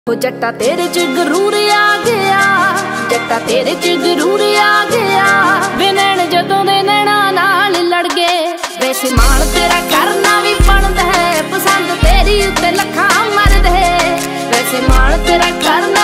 हो जट्टा तेरे च गरूर आ गया, जट्टा तेरे च गरूर आ गया। वे नैन जदों दे नैना नाल लड़ गए, वैसे मान तेरा करना भी बनदा है। पसंद तेरी उत्ते लखां मरदे, वैसे मान तेरा करना